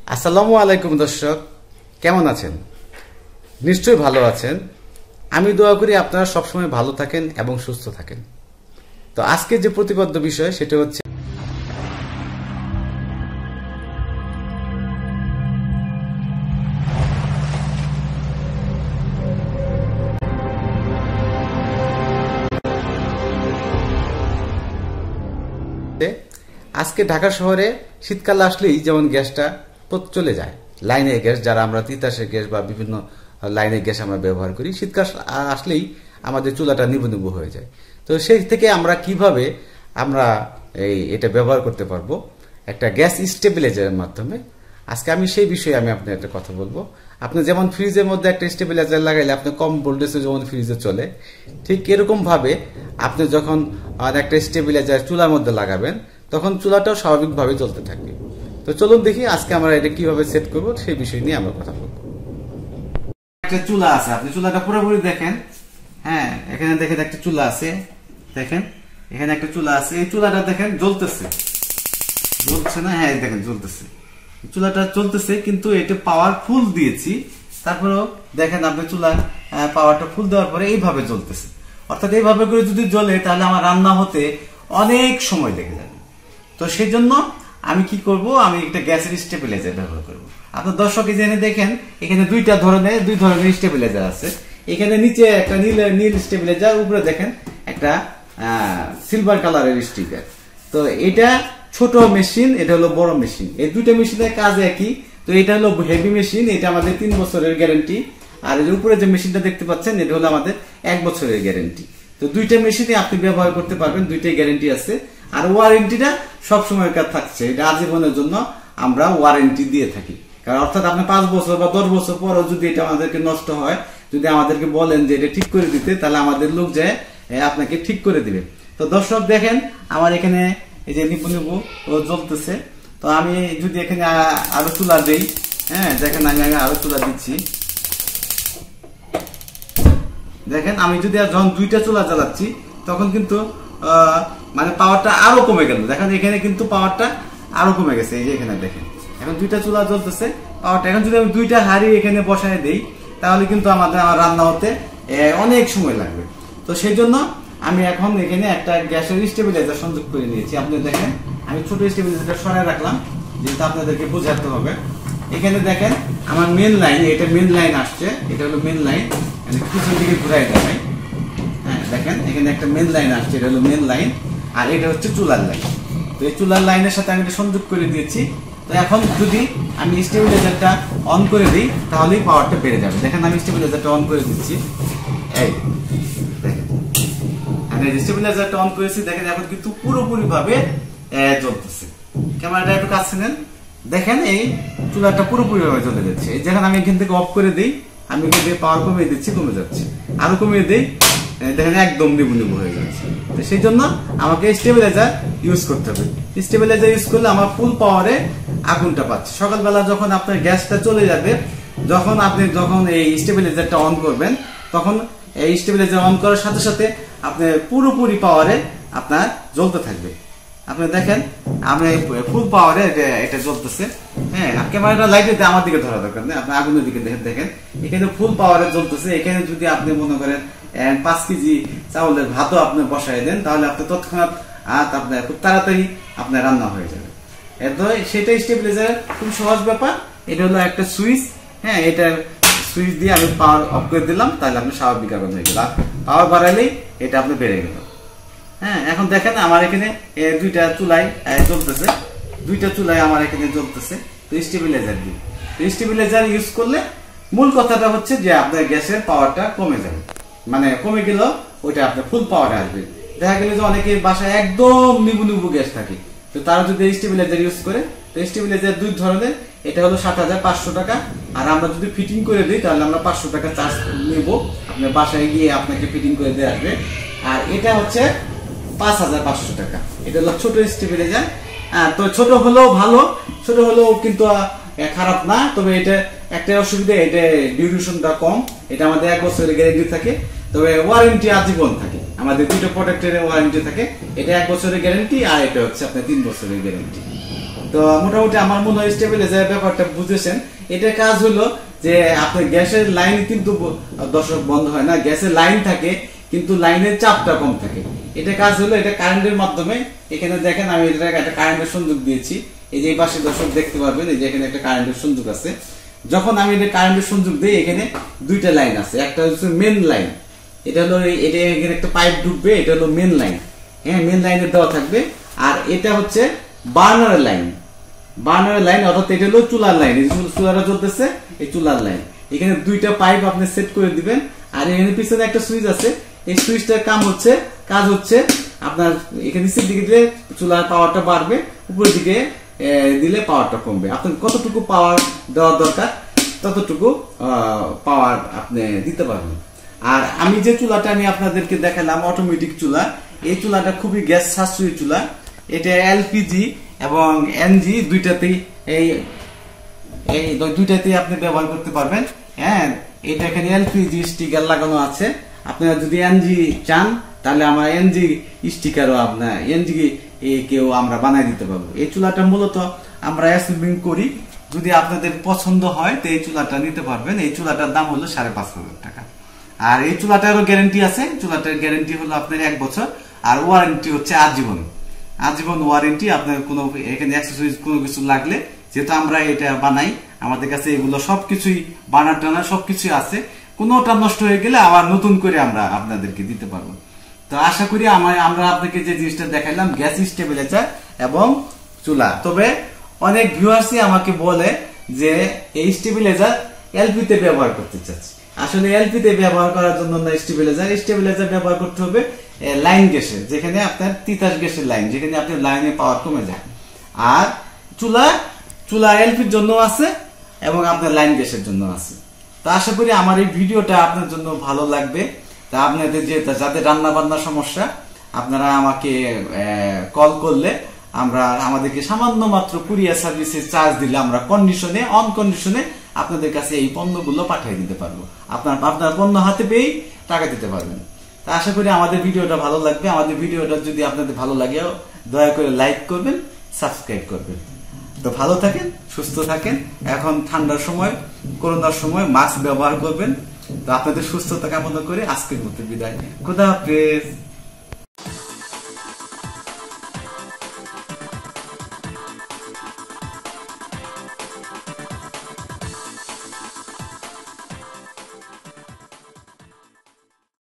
আসসালামু আলাইকুম দর্শক, কেমন আছেন? নিশ্চয়ই ভালো আছেন। আমি দোয়া করি আপনারা সবসময় ভালো থাকেন এবং সুস্থ থাকেন। তো আজকে যে প্রতিপাদ্য বিষয় সেটা হচ্ছে আজকে ঢাকা শহরে শীতকাল আসলেই যেমন গ্যাসটা চলে যায়, লাইনের গ্যাস, যারা আমরা তিতাসের গ্যাস বা বিভিন্ন লাইনের গ্যাস আমরা ব্যবহার করি, শীতকাল আসলেই আমাদের চুলাটা নিবু নিবু হয়ে যায়। তো সেই থেকে আমরা কিভাবে এটা ব্যবহার করতে পারবো একটা গ্যাস স্টেবিলাইজারের মাধ্যমে, আজকে আমি সেই বিষয়ে আপনার একটা কথা বলবো। আপনি যেমন ফ্রিজের মধ্যে একটা স্টেবিলাইজার লাগাইলে আপনি কম ভোল্টেজে যেমন ফ্রিজে চলে, ঠিক এরকম ভাবে আপনি যখন একটা স্টেবিলাইজার চুলার মধ্যে লাগাবেন তখন চুলাটাও স্বাভাবিকভাবে চলতে থাকবে। তো চলুন দেখি আজকে আমরা এটা কিভাবে সেট করব সেই বিষয় নিয়ে আমরা কথা বলবো। একটা চুলা আছে, আপনি চুলাটা পুরোপুরি দেখেন। হ্যাঁ, এখানে দেখেন একটা চুলা আছে, দেখেন এখানে একটা চুলা আছে, এই চুলাটা দেখেন জ্বলতেছে, জ্বলছে না? হ্যাঁ দেখেন জ্বলতেছে, চুলাটা চলতেছে, কিন্তু এটা পাওয়ার ফুল দিয়েছি, তারপরেও দেখেন আপনি চুলা পাওয়ারটা ফুল দেওয়ার পরে এইভাবে জ্বলতেছে। অর্থাৎ এইভাবে করে যদি জ্বলে তাহলে আমার রান্না হতে অনেক সময় লেগে যাবে। তো সেই জন্য আমি কি করব, আমি একটা গ্যাসের স্টেবিলাইজার ব্যবহার করব। আপনার দর্শক এখানে দেখেন, এখানে দুই ধরনের স্টেবিলাইজার আছে। এখানে নিচে একটা নীল স্টেবিলাইজার, উপরে দেখেন একটা সিলভার কালারের স্টিকার। তো এটা ছোট মেশিন, এটা হলো বড় মেশিন, এই দুইটা মেশিনের কাজ একই। তো এটা হলো হেভি মেশিন, এটা আমাদের 3 বছরের গ্যারান্টি। আর এর উপরে যে মেশিনটা দেখতে পাচ্ছেন এটা হলো আমাদের 1 বছরের গ্যারান্টি। তো দুইটা মেশিনে আপনি ব্যবহার করতে পারবেন, দুইটাই গ্যারান্টি আছে। আর ওয়ারেন্টিটা সবসময় থাকছে, এটা আজীবনের জন্য আমরা ওয়ারেন্টি দিয়ে থাকি। কারণ অর্থাৎ আপনি 5 বছর বা 10 বছর পরও যদি এটা আমাদেরকে নষ্ট হয়, যদি আমাদেরকে বলেন যে এটা ঠিক করে দিতে, তাহলে আমাদের লোক যায় আপনাকে ঠিক করে দিবে। তো দর্শক দেখেন আমার এখানে এই যে নিবু নিবু জ্বলতেছে। তো আমি যদি এখানে আরো চুলা দেই, হ্যাঁ দেখেন আমি আরো চুলা দিচ্ছি, দেখেন আমি যদি যখন দুইটা চুলা জ্বালাচ্ছি তখন কিন্তু মানে পাওয়ারটা আরো কমে গেল। দেখেন এখানে কিন্তু পাওয়ারটা আরো কমে গেছে, এই যে এখানে দেখেন এখন দুইটা চুলা জ্বলতেছে পাওয়ারটা। এখন যদি আমি দুইটা হাঁড়ি এখানে বসায় দেই তাহলে কিন্তু আমার রান্না হতে অনেক সময় লাগবে। তো সেই জন্য আমি এখন এখানে একটা গ্যাসের স্টেবিলাইজার সংযোগ করে নিয়েছি। আপনি দেখেন আমি ছোট স্টেবিলাইজারটা সরাই রাখলাম, যেহেতু আপনাদেরকে বোঝাতে হবে। এখানে দেখেন আমার মেন লাইন, এটা মেন লাইন আসছে, এটা হলো মেন লাইন, পিছন দিকে ঘুরাই দেখাই। হ্যাঁ দেখেন এখানে একটা মেন লাইন আসছে, এটা হলো মেন লাইন, আর এটা হচ্ছে চুলার লাইন। তো এই চুলার লাইনের সাথে আমি এটা সংযোগ করে দিয়েছি। তো এখন যদি আমি স্টেবিলাইজারটা অন করে দিই তাহলেই পাওয়ারটা বেড়ে যাবে। দেখেন আমি স্টেবিলাইজারটা অন করে দিচ্ছি, এই দেখেন আমি স্টেবিলাইজারটা অন করেছি, দেখেন এখন কিন্তু পুরোপুরি ভাবে জ্বলতেছে। ক্যামেরাটা একটু কাছে নেন, দেখেন এই চুলাটা পুরোপুরি ভাবে জ্বলে যাচ্ছে। যেখানে আমি এখান থেকে অফ করে দিই, আমি এখান পাওয়ার কমিয়ে দিচ্ছি, কমে যাচ্ছে, আরো কমিয়ে দিই, দেখেন একদম নিবু নিবু হয়ে যাচ্ছে। তো সেই জন্য আমাকে স্টেবিলাইজার ইউজ করতে হবে। স্টেবিলাইজার ইউজ করলে আমার ফুল পাওয়ারে আগুনটা পাচ্ছে। সকালবেলা যখন আপনার গ্যাসটা চলে যাবে, যখন এই স্টেবিলাইজারটা অন করবেন, তখন এই স্টেবিলাইজার অন করার সাথে সাথে আপনার পুরোপুরি পাওয়ারে আপনার জ্বলতে থাকবে। আপনি দেখেন আমি ফুল পাওয়ারে এটা জ্বলতেছে। হ্যাঁ, ক্যামেরাটা লাইটে আমার দিকে ধরা দরকার নেই, আপনি আগুনের দিকে দেখেন এখানে ফুল পাওয়ারে জ্বলতেছে। এখানে যদি আপনি মনে করেন 5 কেজি চাউলের ভাতও আপনি বসাই দেন, তাহলে আপনি তৎক্ষণাৎ আপনার খুব তাড়াতাড়ি আপনার রান্না হয়ে যাবে। সেটা স্টেবিলাইজার খুব সহজ ব্যাপার। এটা হলো একটা সুইচ, হ্যাঁ এটা সুইচ দিয়ে আমি পাওয়ার অফ করে দিলাম, তাহলে আপনি স্বাভাবিক আগুন হয়ে গেল। আর পাওয়ার বাড়ালেই এটা আপনি বেড়ে গেল। হ্যাঁ, এখন দেখেন আমার এখানে দুইটা চুলাই জ্বলতেছে, দুইটা চুলাই আমার এখানে জ্বলতেছে। তো স্টেবিলাইজার দিই, স্টেবিলাইজার ইউজ করলে মূল কথাটা হচ্ছে যে আপনার গ্যাসের পাওয়ারটা কমে যাবে, মানে কমে গেল ওইটা আপনার ফুল পাওয়ারে আসবে। দেখা গেল যে অনেকের বাসায় একদম নিবু নিবু গ্যাস থাকে, তো তারা যদি স্টেবিলাইজার ইউজ করে, তো স্টেবিলাইজার দুই ধরনের, এটা হলো 7,500 টাকা, আর আমরা যদি ফিটিং করে দিই তাহলে আমরা 500 টাকা চার্জ নেব, আপনার বাসায় গিয়ে আপনাকে ফিটিং করে দিয়ে আসবে। আর এটা হচ্ছে 5,500 টাকা। এটা হলো ছোট স্টেবিলাইজার। তো ছোট হলেও ভালো, ছোট হলেও কিন্তু খারাপ না, তবে এটা একটা অসুবিধা, এটা ডিউরেশনটা কম। এটা আমাদের 1 বছরের গ্যারান্টি থাকে, তবে ওয়ারেন্টি আজীবন থাকে। আমাদের দুটো প্রোডাক্টের ওয়ারেন্টি থাকে, এটা 1 বছরের গ্যারান্টি, আর এটা হচ্ছে আপনার 3 বছরের গ্যারান্টি। তো মোটামুটি আমার মনে হয় স্টেবিলাইজার ব্যাপারটা বুঝেছেন। এটা কাজ হলো যে আপনার গ্যাসের লাইন কিন্তু দর্শক বন্ধ হয় না, গ্যাসের লাইন থাকে কিন্তু লাইনের চাপটা কম থাকে। এটা কাজ হলো, এটা কারেন্টের মাধ্যমে। এখানে দেখেন আমি এটা একটা কারেন্টের সংযোগ দিয়েছি, এই যে এই পাশে দর্শক দেখতে পারবেন, এই যে এখানে একটা কারেন্টের সংযোগ আছে। যখন আমি এটা কারেন্টের সংযোগ দিই, এখানে দুইটা লাইন আছে, একটা হচ্ছে মেন লাইন, এটা হলো এটা এখানে একটা পাইপ ঢুকবে, এটা হলো মেন লাইন, হ্যাঁ মেন লাইনে দেওয়া থাকবে। আর এটা হচ্ছে বার্নারের লাইন, বার্নারের লাইন অর্থাৎ এটা হলো চুলার লাইন, এই চুলাটা জ্বলতেছে, এই চুলার লাইন। এখানে দুইটা পাইপ আপনি সেট করে দিবেন। আর এখানে পিছনে একটা সুইচ আছে, এই সুইচটার কাজ হচ্ছে আপনার এখানে নিচের দিকে দিলে চুলার পাওয়ারটা বাড়বে, উপরের দিকে দিলে পাওয়ারটা কমবে। আপনার কতটুকু পাওয়ার দেওয়ার দরকার ততটুকু পাওয়ার আপনি দিতে পারবেন। আর আমি যে চুলাটা আমি আপনাদেরকে দেখালাম অটোমেটিক চুলা, এই চুলাটা খুবই গ্যাস সাশ্রয়ী চুলা। এটা এলপিজি এবং এনজি দুইটাতেই এই দুইটাতেই আপনি ব্যবহার করতে পারবেন। হ্যাঁ, এটা এখানে এলপিজি স্টিকার লাগানো আছে। আপনারা যদি এনজি চান তাহলে আমার এনজি স্টিকারও আপনার এনজি কেউ আমরা বানাই দিতে পারবো। এই চুলাটা মূলত আমরা অ্যাসেম্বলিং করি। যদি আপনাদের পছন্দ হয় তো এই চুলাটা নিতে পারবেন। এই চুলাটার দাম হলো 5,500 টাকা। আর এই চুলাটারও গ্যারান্টি আছে, চুলাটার গ্যারান্টি হলো আপনার 1 বছর, আর ওয়ারেন্টি হচ্ছে আজীবন ওয়ারেন্টি। আপনার কোনো এখানে অ্যাক্সেসরিজ কোনো কিছু লাগলে, যেহেতু আমরা এটা বানাই, আমাদের কাছে এগুলো সবকিছুই বানার টানা সবকিছুই আছে, কোনোটা নষ্ট হয়ে গেলে আবার নতুন করে আমরা আপনাদেরকে দিতে পারবো। তো আশা করি আমরা আপনাকে যে জিনিসটা দেখাইলাম গ্যাস স্টেবিলাইজার এবং চুলা। তবে অনেক ভিউয়ার্সই আমাকে বলে যে এই স্টেবিলাইজার এলপিতে ব্যবহার করতে চাচ্ছি। আসলে এলপিতে ব্যবহার করার জন্য না, স্টেবিলাইজার ব্যবহার করতে হবে লাইন গ্যাসের, যেখানে আপনার তিতাস গ্যাসের লাইন, যেখানে আপনার লাইনের পাওয়ার কমে যায়। আর চুলা এলপির জন্য আছে এবং আপনার লাইন গ্যাসের জন্য আছে। তো আশা করি আমার এই ভিডিওটা আপনার জন্য ভালো লাগবে। তা আপনাদের যাদের রান্না বান্নার সমস্যা, আপনারা আমাকে কল করলে আমাদেরকে সামান্য মাত্র কুরিয়ার সার্ভিসের চার্জ দিলে আমরা অন কন্ডিশনে আপনাদের কাছে এই পণ্যগুলো পাঠিয়ে দিতে পারবো। আপনার পণ্য হাতে পেয়েই টাকা দিতে পারবেন। তা আশা করি আমাদের ভিডিওটা ভালো লাগবে। আমাদের ভিডিওটা যদি আপনাদের ভালো লাগে দয়া করে লাইক করবেন, সাবস্ক্রাইব করবেন। তো ভালো থাকেন, সুস্থ থাকেন। এখন ঠান্ডার সময়, করোনার সময় মাস্ক ব্যবহার করবেন। তো আপনাদের সুস্থতা কামনা করে আজকের মতো বিদায়। খোদা হাফেজ।